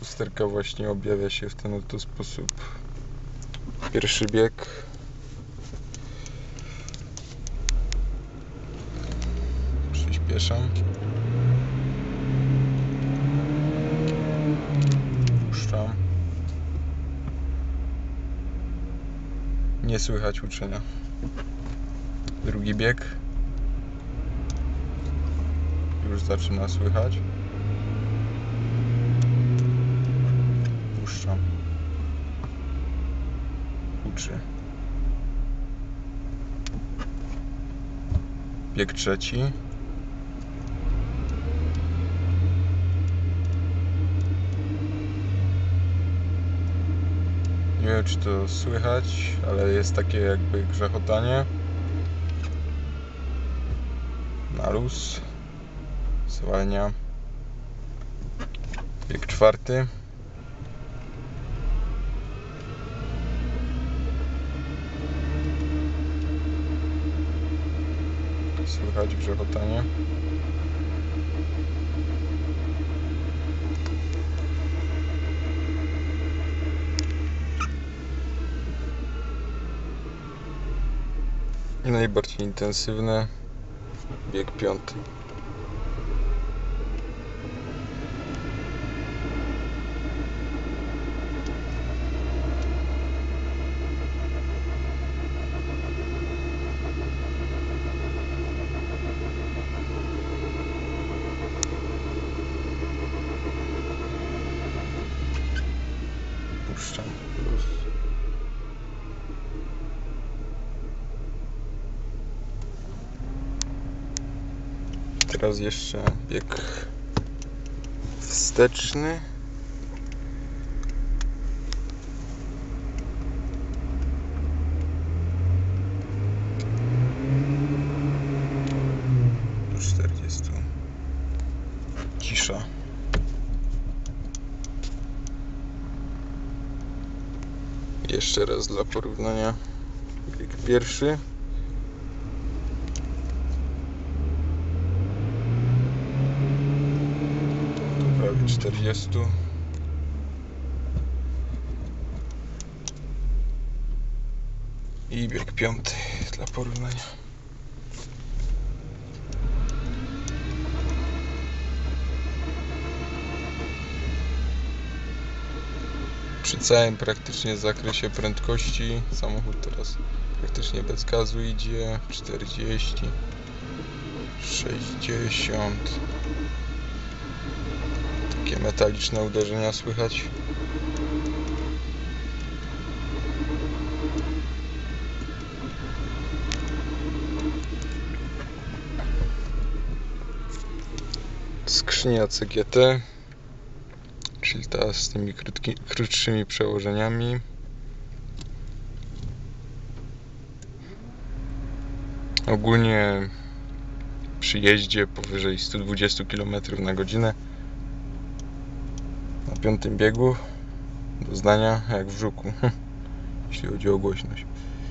Usterka właśnie objawia się w ten oto sposób. Pierwszy bieg. Przyspieszam. Puszczam. Nie słychać uczenia. Drugi bieg. Już zaczyna słychać. Puszczam. Uczy. Bieg trzeci. Nie wiem, czy to słychać, ale jest takie jakby grzechotanie. Na luz. Zwalnia. Bieg czwarty. Słychać grzechotanie. I najbardziej intensywne. Bieg piąty. Puszczam luz. Teraz jeszcze bieg wsteczny. Do 40. Cisza. Jeszcze raz dla porównania. Bieg pierwszy. Prawie 40. I bieg piąty dla porównania. Przy całym praktycznie zakresie prędkości samochód teraz praktycznie bez gazu idzie. 40, 60. Takie metaliczne uderzenia słychać. Skrzynia CGT, czyli ta z tymi krótszymi przełożeniami. Ogólnie przy jeździe powyżej 120 km na godzinę na piątym biegu doznania jak w Żuku, jeśli chodzi o głośność.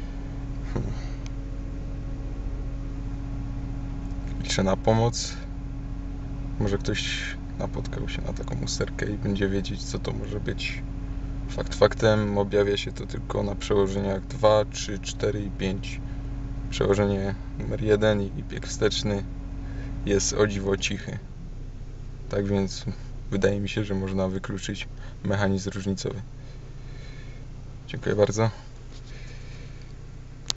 Liczę na pomoc. Może ktoś napotkał się na taką usterkę i będzie wiedzieć, co to może być. Fakt faktem, objawia się to tylko na przełożeniach 2, 3, 4 i 5. Przełożenie numer 1 i bieg wsteczny jest o dziwo cichy. Tak więc wydaje mi się, że można wykluczyć mechanizm różnicowy. Dziękuję bardzo.